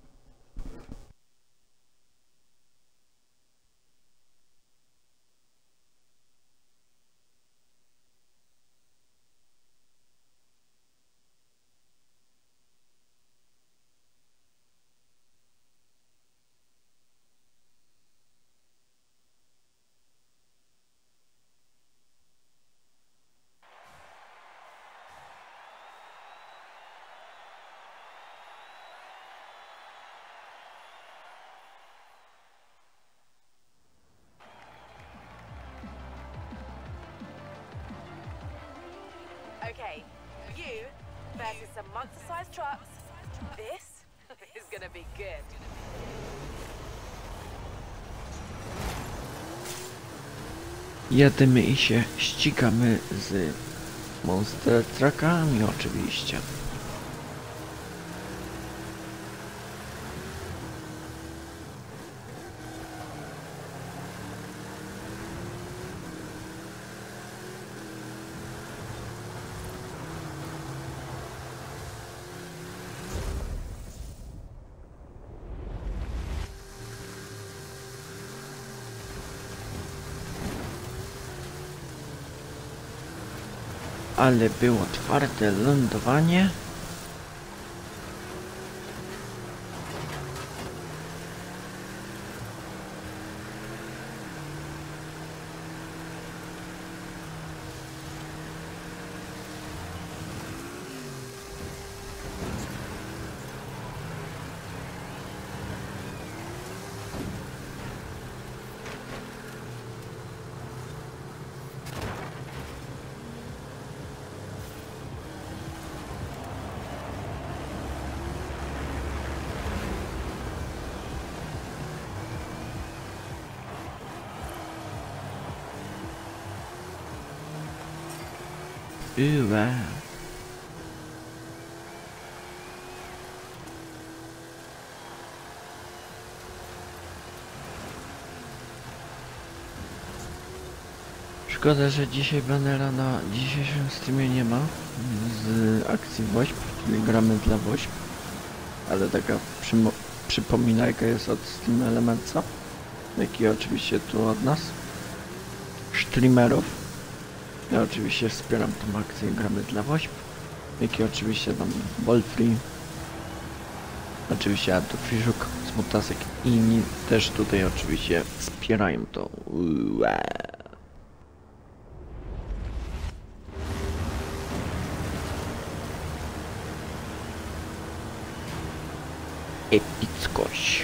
Okay, you versus some monster-sized trucks. This is gonna be good. Jedymy i się ścigamy z monster truckami oczywiście. Ale było twarde lądowanie. Uła. Szkoda, że dzisiaj banera na dzisiejszym streamie nie ma z akcji Wośp, czyli gramy dla Wośp, ale taka przypominajka jest od Steam Elementsa, jak i oczywiście tu od nas, streamerów. Ja oczywiście wspieram tą akcję gramy dla Wośp, jak i oczywiście tam Bolfree, oczywiście Atofiszuk, Smutasek i inni też tutaj oczywiście wspierają to. Ue. Epickość.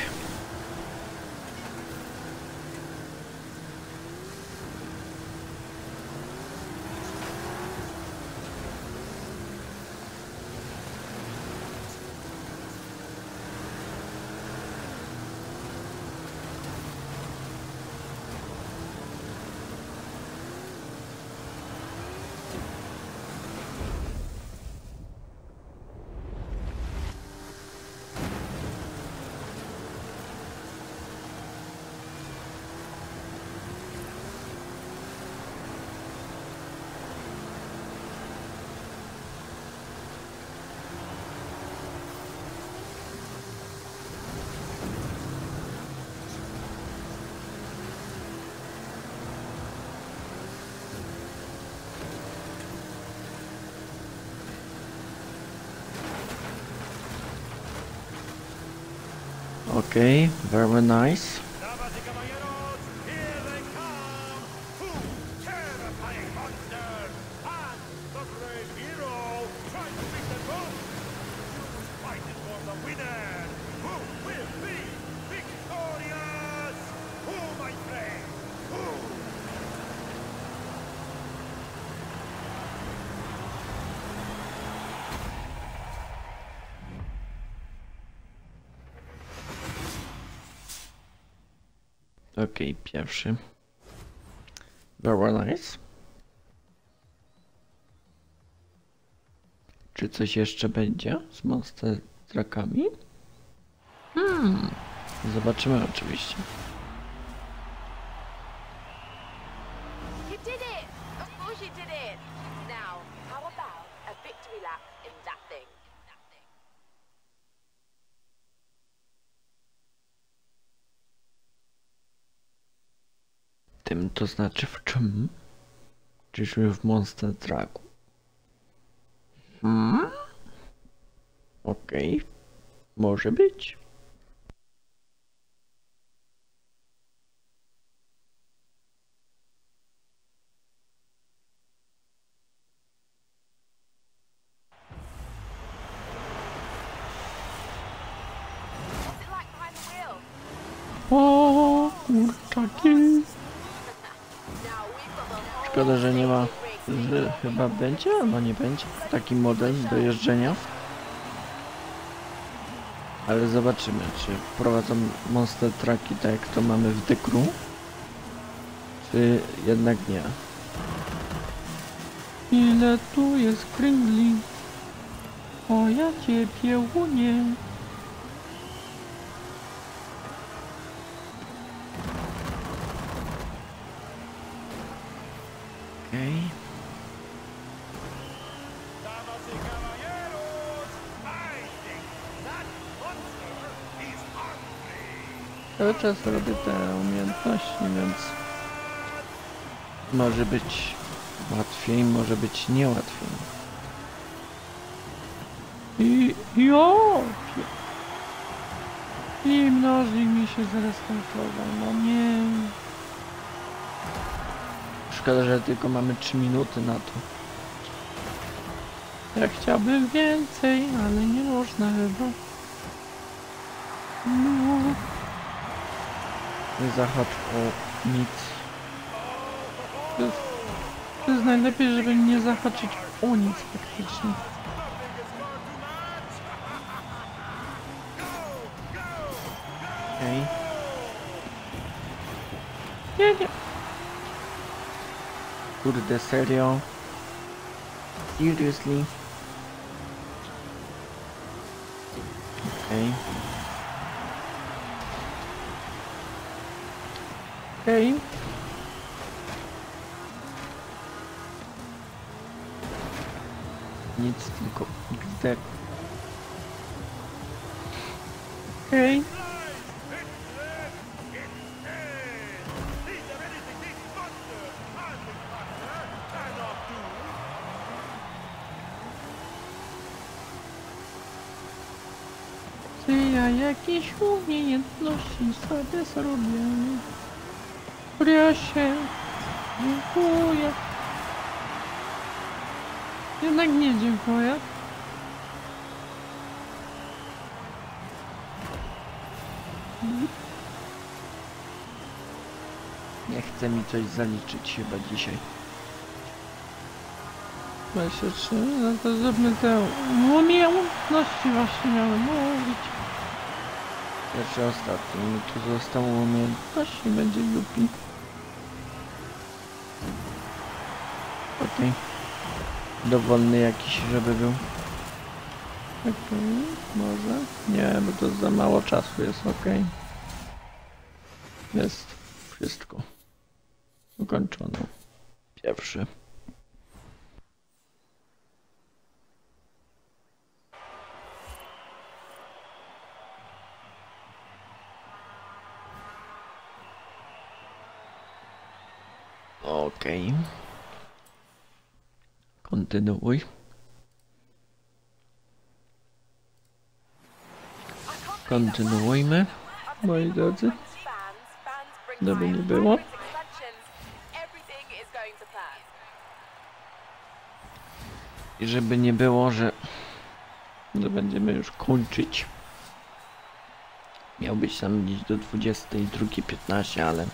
Okay, very nice. Damas y caballeros, here they come! Two terrifying monsters! And the brave hero trying to beat them both! Who's fighting for the winner? Who will be victorious? Who, my friend? Who? Okej, okay, pierwszy. Very nice. Czy coś jeszcze będzie z monster truckami? Hmm. Zobaczymy oczywiście. You did it! Of course you did it! Now, how about a victory lap tym, to znaczy w czym? Czyżby w Monster Trucku? Hmm? Okej, okay. Może być. What's it like behind the wheel? O, kurczaki. Now we've got the whole Szkoda, że nie ma, rig że chyba będzie, albo nie będzie taki model do jeżdżenia. Ale zobaczymy, czy wprowadzą Monster Trucki tak jak to mamy w The Crew, czy jednak nie. Ile tu jest kringli? O, ja cię piełunie. Okej. Okay. Damas y caballeros, I think that monster is hungry. Cały czas robię te umiejętności, więc może być łatwiej, może być niełatwiej. I jo! I mnożnik mi się zrestartował, no nie. Szkoda, że tylko mamy trzy minuty na to. Ja chciałbym więcej, ale nie można chyba. No. Nie zahacz o nic. To jest, to jest najlepiej, żeby nie zahaczyć o nic faktycznie. Okej. Okay. Nie, nie. Kurde, serio? Seriously? Okej. Okay. Okej. Okay. Nic, tylko X D. Okej. Okay. Czy ja jakieś umiejętności sobie zrobię? Proszę, dziękuję. Jednak nie dziękuję. Nie chce mi coś zaliczyć chyba dzisiaj. dwadzieścia trzy, no to zróbmy te umiejętności właśnie miałem mówić. Jeszcze ostatni, mi tu zostało umiejętności, będzie Yupi. Okej. Okay. Dowolny jakiś, żeby był. Okej, okay, może? Nie, bo to za mało czasu jest, okej. Okay. Jest wszystko. Ukończono. Pierwszy. Okej. Okay. Kontynuuj. Kontynuujmy, moi drodzy. Żeby nie było. I żeby nie było, że, że będziemy już kończyć. Miał być tam gdzieś do dwudziestej drugiej piętnaście, ale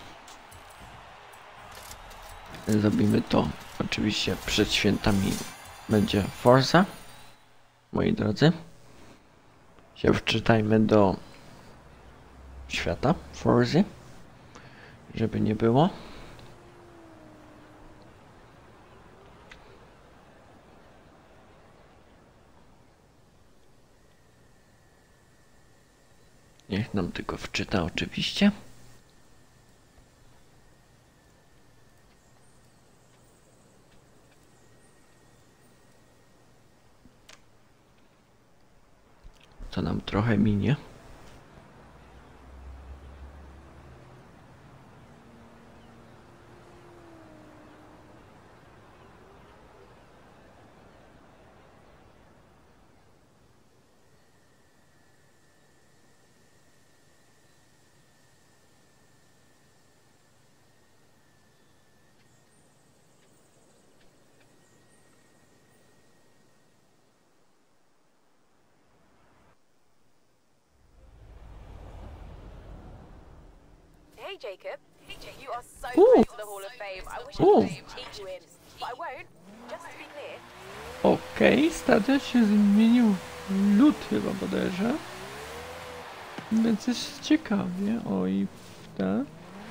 zrobimy to oczywiście przed świętami. Będzie Forza, moi drodzy. Się wczytajmy do świata Forzy, żeby nie było. Niech nam tylko wczyta oczywiście. To nam trochę minie. Hey Jacob, you are so Ooh. close to the Hall of Fame. I wish I Ooh. could just cheat you in, but I won't. Just to be clear. Okej, statek się zmienił w lód chyba bodajże. Więc jest ciekawie. Oj, w tę...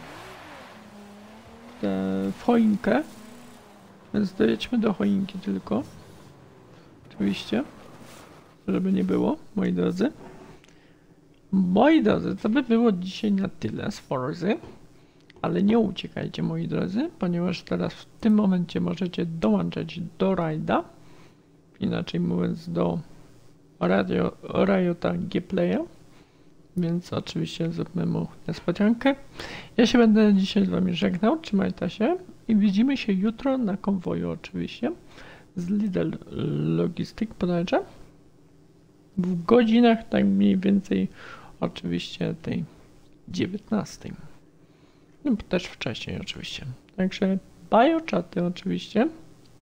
w tę... w choinkę. Więc dojedźmy do choinki tylko. Oczywiście. Żeby nie było, moi drodzy. Moi drodzy, to by było dzisiaj na tyle z Forzy. Ale nie uciekajcie, moi drodzy, ponieważ teraz w tym momencie możecie dołączać do rajda. Inaczej mówiąc do radio, Riota Gplaya. Więc oczywiście zróbmy mu niespodziankę. Ja się będę dzisiaj z wami żegnał, trzymajcie się i widzimy się jutro na konwoju oczywiście z Lidl Logistic bodajże. W godzinach tak mniej więcej oczywiście tej dziewiętnastej. No też wcześniej oczywiście. Także bajoczaty oczywiście.